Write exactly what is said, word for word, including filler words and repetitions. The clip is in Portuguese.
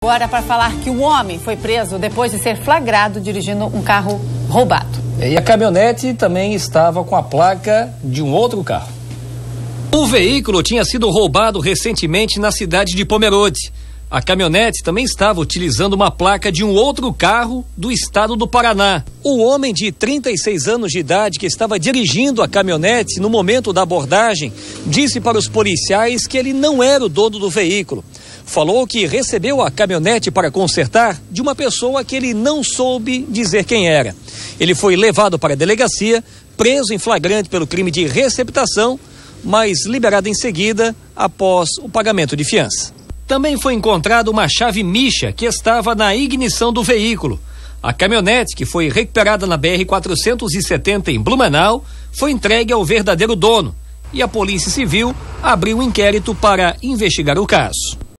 Agora para falar que um homem foi preso depois de ser flagrado dirigindo um carro roubado. E a caminhonete também estava com a placa de um outro carro. O veículo tinha sido roubado recentemente na cidade de Pomerode. A caminhonete também estava utilizando uma placa de um outro carro do estado do Paraná. O homem de trinta e seis anos de idade que estava dirigindo a caminhonete no momento da abordagem disse para os policiais que ele não era o dono do veículo. Falou que recebeu a caminhonete para consertar de uma pessoa que ele não soube dizer quem era. Ele foi levado para a delegacia, preso em flagrante pelo crime de receptação, mas liberado em seguida após o pagamento de fiança. Também foi encontrada uma chave micha que estava na ignição do veículo. A caminhonete, que foi recuperada na B R quatrocentos e setenta em Blumenau, foi entregue ao verdadeiro dono e a Polícia Civil abriu um inquérito para investigar o caso.